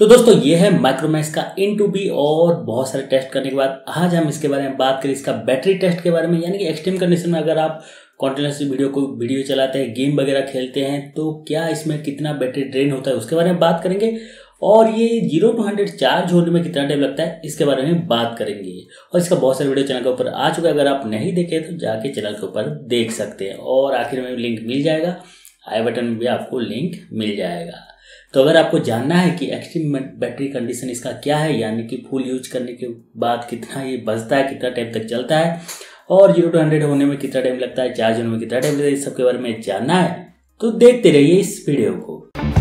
तो दोस्तों ये है माइक्रोमैक्स का इन2बी और बहुत सारे टेस्ट करने के बाद आज हम इसके बारे में बात करें, इसका बैटरी टेस्ट के बारे में। यानी कि एक्सट्रीम कंडीशन में अगर आप कॉन्टिन्यूसली वीडियो चलाते हैं, गेम वगैरह खेलते हैं, तो क्या इसमें कितना बैटरी ड्रेन होता है उसके बारे में बात करेंगे। और ये 0 to 100 चार्ज होने में कितना टाइम लगता है इसके बारे में बात करेंगे। और इसका बहुत सारे वीडियो चैनल के ऊपर आ चुका है, अगर आप नहीं देखे तो जाके चैनल के ऊपर देख सकते हैं। और आखिर में लिंक मिल जाएगा, आई बटन में भी आपको लिंक मिल जाएगा। तो अगर आपको जानना है कि एक्सट्रीम बैटरी कंडीशन इसका क्या है, यानी कि फुल यूज करने के बाद कितना ये बचता है, कितना टाइम तक चलता है, और 0 to 100 होने में कितना टाइम लगता है, चार्ज होने में कितना टाइम लगता है, इस सब के बारे में जानना है तो देखते रहिए इस वीडियो को।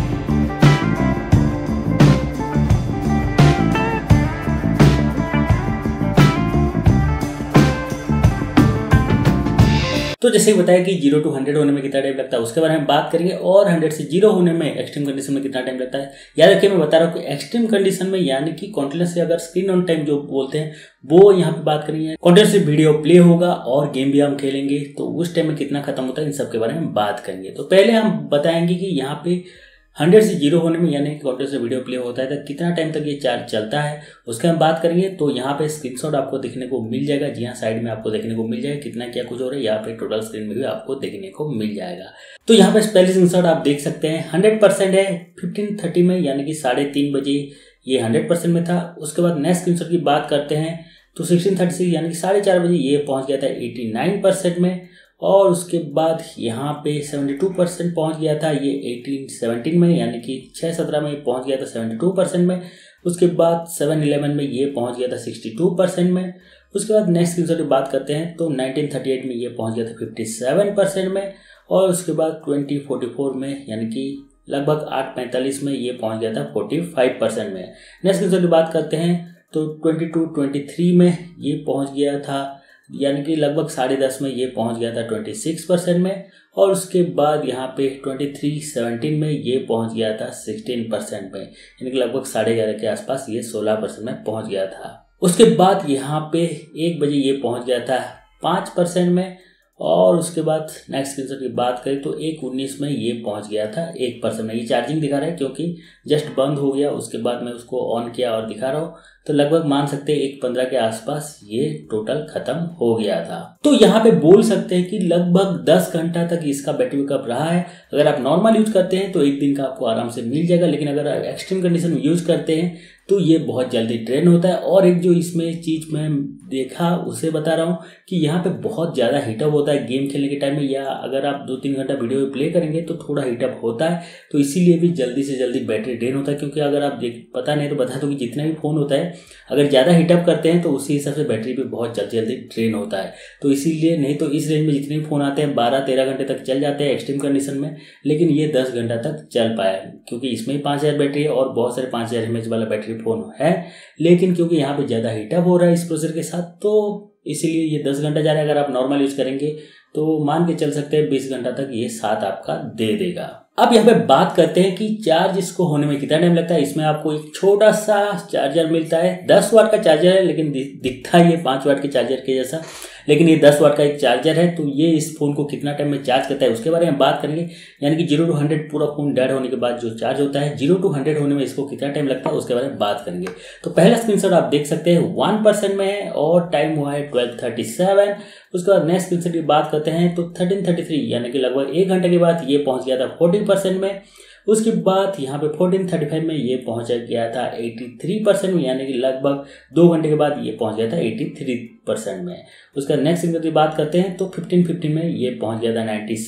तो जैसे बताया कि 0 to 100 होने में कितना टाइम लगता है उसके बारे में बात करेंगे, और 100 से 0 होने में एक्सट्रीम कंडीशन में कितना टाइम लगता है। याद रखिए, मैं बता रहा हूँ कि एक्सट्रीम कंडीशन में यानी कि कॉन्टिन्यूसली अगर स्क्रीन ऑन टाइम जो बोलते हैं वो यहाँ पे बात करेंगे। कॉन्टिन्यूसली वीडियो प्ले होगा और गेम भी हम खेलेंगे तो उस टाइम में कितना खत्म होता है, इन सब के बारे में बात करेंगे। तो पहले हम बताएंगे कि यहाँ पे 100 से 0 होने में यानी कि कॉन्टिन्यूसली वीडियो प्ले होता है तो कितना टाइम तक ये चार्ज चलता है उसके हम बात करेंगे। तो यहाँ पे स्क्रीनशॉट आपको देखने को मिल जाएगा, जी हाँ, साइड में आपको देखने को मिल जाएगा कितना क्या कुछ हो रहा है। यहाँ पे टोटल स्क्रीन में भी आपको देखने को मिल जाएगा। तो यहाँ पे पहले स्क्रीनशॉट आप देख सकते हैं 100% है 15:30 में, यानी कि 3:30 बजे ये 100% में था। उसके बाद नेक्स्ट स्क्रीनशॉट की बात करते हैं तो 16:36 यानी कि 4:30 बजे ये पहुंच गया था 89% में। और उसके बाद यहाँ पे 72% पहुंच गया था ये 18:17 में, यानी कि 6:17 में पहुंच गया था 72% में। उसके बाद 7:11 में ये पहुंच गया था 62% में। उसके बाद नेक्स्ट स्क्रीनशॉट की बात करते हैं तो 19:38 में ये पहुंच गया था 57% में। और उसके बाद 20:44 में यानी कि लगभग 8:45 में ये पहुंच गया था 45% में। नेक्स्ट स्क्रीनशॉट की बात करते हैं तो 22:23 में ये पहुंच गया था, यानी कि लगभग 10:30 में ये पहुंच गया था 26% में। और उसके बाद यहाँ पे 23:17 में ये पहुंच गया था 16% में, यानी कि लगभग 11:30 के आसपास ये 16% में पहुंच गया था। उसके बाद यहाँ पे 1 बजे ये पहुंच गया था 5% में। और उसके बाद नेक्स्ट स्क्रीनशॉट की बात करें तो 1:19 में ये पहुंच गया था 1% में। ये चार्जिंग दिखा रहा है क्योंकि जस्ट बंद हो गया, उसके बाद मैं उसको ऑन किया और दिखा रहा हूँ, तो लगभग मान सकते हैं 1:15 के आसपास ये टोटल खत्म हो गया था। तो यहाँ पे बोल सकते हैं कि लगभग 10 घंटा तक इसका बैटरी बैकअप रहा है। अगर आप नॉर्मल यूज करते हैं तो 1 दिन का आपको आराम से मिल जाएगा, लेकिन अगर आप एक्सट्रीम कंडीशन में यूज करते हैं तो ये बहुत जल्दी ड्रेन होता है। और एक जो इसमें चीज मैं देखा उसे बता रहा हूँ कि यहाँ पे बहुत ज़्यादा हीटअप होता है गेम खेलने के टाइम में, या अगर आप 2-3 घंटा वीडियो प्ले करेंगे तो थोड़ा हीटअप होता है। तो इसीलिए भी जल्दी से जल्दी बैटरी ड्रेन होता है, क्योंकि अगर आप पता नहीं तो बता दो कि जितना भी फ़ोन होता है अगर ज़्यादा हीटअप करते हैं तो उसी हिसाब से बैटरी भी बहुत जल्दी ड्रेन होता है। तो इसीलिए, नहीं तो इस रेंज में जितने भी फ़ोन आते हैं 12-13 घंटे तक चल जाते हैं एक्सट्रीम कंडीशन में, लेकिन ये 10 घंटा तक चल पाया क्योंकि इसमें ही 5000 बैटरी है और बहुत सारे 5000 mAh वाला बैटरी फ़ोन है। लेकिन क्योंकि यहाँ पे ज़्यादा हीटअप हो रहा है इस प्रोसेसर के साथ तो इसीलिए ये 10 घंटा जा रहा है। अगर आप नॉर्मल यूज करेंगे तो मान के चल सकते हैं 20 घंटा तक ये साथ आपका दे देगा। अब यहाँ पे बात करते हैं कि चार्ज इसको होने में कितना टाइम लगता है। इसमें आपको एक छोटा सा चार्जर मिलता है, 10 वाट का चार्जर है, लेकिन दिखता है ये 5 वाट के चार्जर के जैसा, लेकिन ये 10 वाट का एक चार्जर है। तो ये इस फोन को कितना टाइम में चार्ज करता है उसके बारे में बात करेंगे। यानी कि 0 to 100 पूरा फोन डेड होने के बाद जो चार्ज होता है, 0 to 100 होने में इसको कितना टाइम लगता है उसके बारे में बात करेंगे। तो पहला स्क्रीनशॉट आप देख सकते हैं 1% में है और टाइम हुआ है 12:37। उसके बाद नेक्स्ट स्क्रीनशॉट की बात करते हैं तो 13:33 यानी कि लगभग 1 घंटे के बाद ये पहुंच गया था 40% में। उसके बाद यहाँ पे 14:35 में ये पहुंच गया था 83% में, यानी कि लगभग 2 घंटे के बाद ये पहुंच गया था 83% में। उसका नेक्स्ट स्क्रीनशॉट की बात करते हैं तो 15:15 में ये पहुंच गया था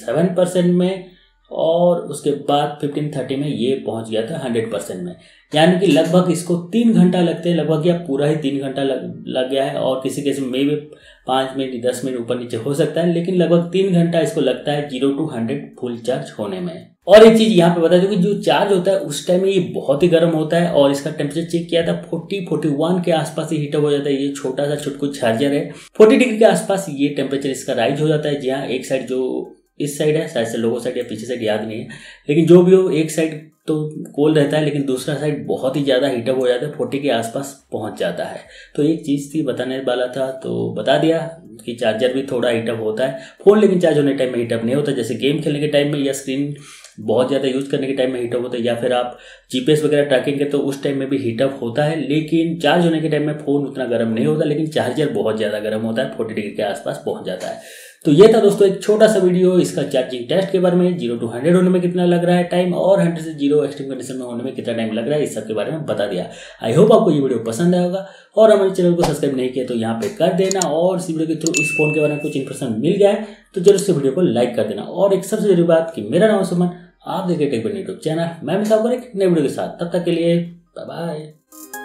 97% में। और उसके बाद 15:30 में ये पहुंच गया था 100% में, यानी कि लगभग इसको 3 घंटा लगते हैं, लगभग या पूरा ही 3 घंटा लग गया है। और किसी केस में भी 5 मिनट 10 मिनट ऊपर नीचे हो सकता है, लेकिन लगभग 3 घंटा इसको लगता है 0 to 100 फुल चार्ज होने में। और एक चीज यहाँ पे बता दूं कि जो चार्ज होता है उस टाइम में ये बहुत ही गर्म होता है, और इसका टेम्परेचर चेक किया था 40-41 के आसपास ही हीटअप हो जाता है। ये छोटा सा छुटकुट चार्जर है, 40 डिग्री के आसपास ये टेम्परेचर इसका राइज हो जाता है। जी हाँ, एक साइड जो इस साइड है, शायद से लोगो साइड या पीछे साइड याद नहीं है, लेकिन जो भी हो एक साइड तो कोल्ड रहता है लेकिन दूसरा साइड बहुत ही ज़्यादा हीटअप हो जाता है, 40 के आसपास पहुंच जाता है। तो एक चीज़ थी बताने वाला था तो बता दिया कि चार्जर भी थोड़ा हीटअप होता है। फ़ोन लेकिन चार्ज होने टाइम में हीटअप नहीं होता, जैसे गेम खेलने के टाइम में या स्क्रीन बहुत ज़्यादा यूज़ करने के टाइम में हीटअप होता है, या फिर आप जीपीएस वगैरह ट्रैकिंग के तो उस टाइम में भी हीटअप होता है। लेकिन चार्ज होने के टाइम में फ़ोन उतना गर्म नहीं होता, लेकिन चार्जर बहुत ज़्यादा गर्म होता है, 40 डिग्री के आसपास पहुँच जाता है। तो ये था दोस्तों एक छोटा सा वीडियो इसका चार्जिंग टेस्ट के बारे में, 0 to 100 होने में कितना लग रहा है टाइम, और 100 से 0 एक्सट्रीम कंडीशन में होने में कितना टाइम लग रहा है, इस सब के बारे में बता दिया। आई होप आपको ये वीडियो पसंद आया होगा, और हमारे चैनल को सब्सक्राइब नहीं किया तो यहाँ पे कर देना, और इस वीडियो के थ्रू इस फोन के बारे में कुछ इन्फॉर्मेशन मिल गया है तो जरूर से वीडियो को लाइक कर देना। और एक सबसे जरूरी बात कि मेरा नाम है सुमन, आप देखिए टेक यूट्यूब चैनल, मैं मिलता हूँ एक नए वीडियो के साथ, तब तक के लिए बाय बाय।